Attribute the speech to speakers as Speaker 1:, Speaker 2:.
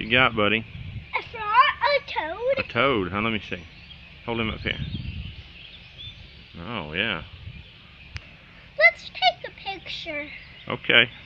Speaker 1: you got, buddy?
Speaker 2: A frog, a toad.
Speaker 1: A toad, huh? Let me see. Hold him up here. Oh, yeah.
Speaker 2: Let's take a picture.
Speaker 1: Okay.